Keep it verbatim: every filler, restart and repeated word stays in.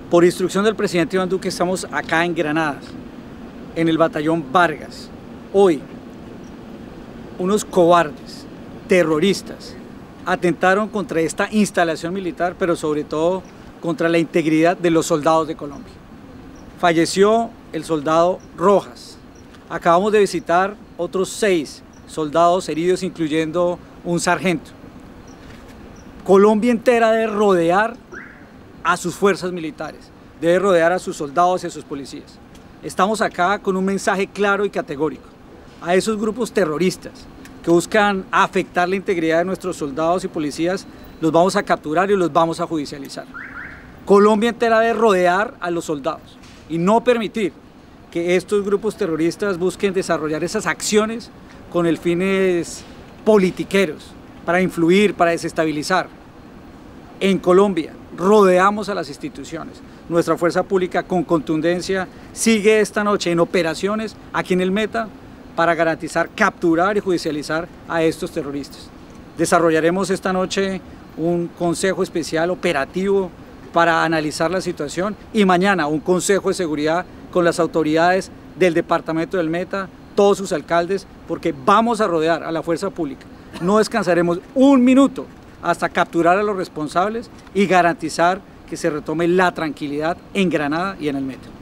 Por instrucción del presidente Iván Duque estamos acá en Granadas, en el batallón Vargas. Hoy, unos cobardes, terroristas, atentaron contra esta instalación militar, pero sobre todo contra la integridad de los soldados de Colombia. Falleció el soldado Rojas. Acabamos de visitar otros seis soldados heridos, incluyendo un sargento. Colombia entera debe rodear a sus fuerzas militares, debe rodear a sus soldados y a sus policías. Estamos acá con un mensaje claro y categórico a esos grupos terroristas que buscan afectar la integridad de nuestros soldados y policías. Los vamos a capturar y los vamos a judicializar. Colombia entera debe rodear a los soldados y no permitir que estos grupos terroristas busquen desarrollar esas acciones con el fines politiqueros, para influir, para desestabilizar. En Colombia rodeamos a las instituciones. Nuestra fuerza pública con contundencia sigue esta noche en operaciones aquí en el Meta para garantizar, capturar y judicializar a estos terroristas. Desarrollaremos esta noche un consejo especial operativo para analizar la situación y mañana un consejo de seguridad con las autoridades del departamento del Meta, todos sus alcaldes, porque vamos a rodear a la fuerza pública. No descansaremos un minuto hasta capturar a los responsables y garantizar que se retome la tranquilidad en Granada y en el Meta.